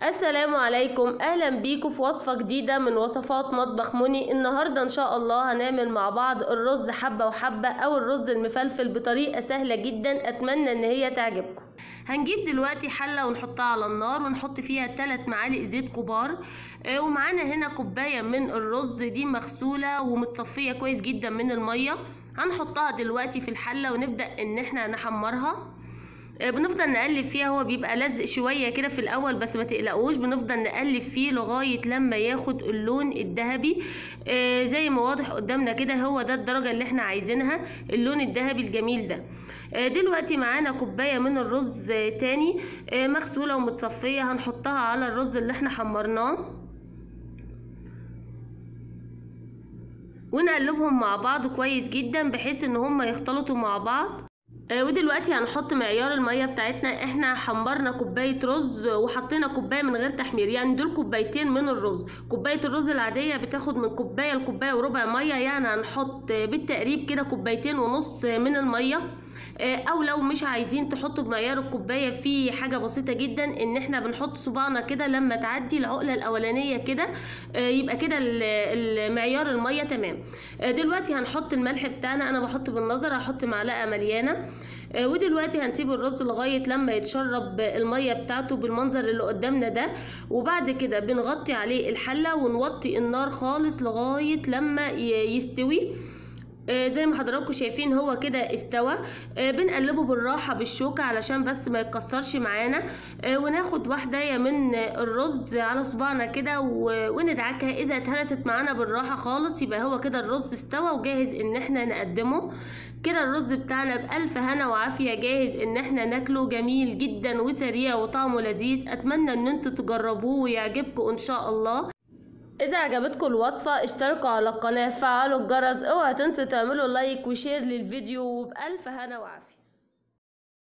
السلام عليكم، اهلا بيكم في وصفة جديدة من وصفات مطبخ مني. النهاردة ان شاء الله هنعمل مع بعض الرز حبة وحبة او الرز المفلفل بطريقة سهلة جدا، اتمنى ان هي تعجبكم. هنجيب دلوقتي حلة ونحطها على النار ونحط فيها 3 معالق زيت كبار، ومعانا هنا كوباية من الرز دي مغسولة ومتصفية كويس جدا من المية. هنحطها دلوقتي في الحلة ونبدأ ان احنا نحمرها. بنفضل نقلب فيها، هو بيبقى لزق شويه كده في الاول بس ما تقلقوش، بنفضل نقلب فيه لغايه لما ياخد اللون الذهبي. زي ما واضح قدامنا كده، هو ده الدرجه اللي احنا عايزينها، اللون الذهبي الجميل ده. دلوقتي معانا كوبايه من الرز تاني مغسوله ومتصفيه، هنحطها على الرز اللي احنا حمرناه ونقلبهم مع بعض كويس جدا بحيث ان هما يختلطوا مع بعض. ودلوقتي هنحط معيار الميه بتاعتنا. احنا حمرنا كوبايه رز وحطينا كوبايه من غير تحمير، يعني دول كوبايتين من الرز. كوبايه الرز العاديه بتاخد من كوبايه لكوبايه وربع ميه، يعني هنحط بالتقريب كده كوبايتين ونص من الميه. او لو مش عايزين تحطوا بمعيار الكوبايه، في حاجه بسيطه جدا ان احنا بنحط صباعنا كده لما تعدي العقله الاولانيه كده، يبقى كده المعيار الميه تمام. دلوقتي هنحط الملح بتاعنا، انا بحط بالنظر، هحط معلقه مليانه. ودلوقتي هنسيب الرز لغايه لما يتشرب الميه بتاعته بالمنظر اللي قدامنا ده، وبعد كده بنغطي عليه الحله ونوطي النار خالص لغايه لما يستوي. زي ما حضراتكم شايفين هو كده استوى. بنقلبه بالراحه بالشوكه علشان بس ما يتكسرش معانا. وناخد واحده من الرز على صباعنا كده وندعكها. اذا اتهرست معانا بالراحه خالص يبقى هو كده الرز استوى وجاهز ان احنا نقدمه. كده الرز بتاعنا بألف هنا وعافيه جاهز ان احنا ناكله، جميل جدا وسريع وطعمه لذيذ. اتمنى ان انتوا تجربوه ويعجبكم ان شاء الله. إذا عجبتكم الوصفة اشتركوا على القناة، فعلوا الجرس، اوعوا تنسوا تعملوا لايك وشير للفيديو، وبألف هنا وعافية.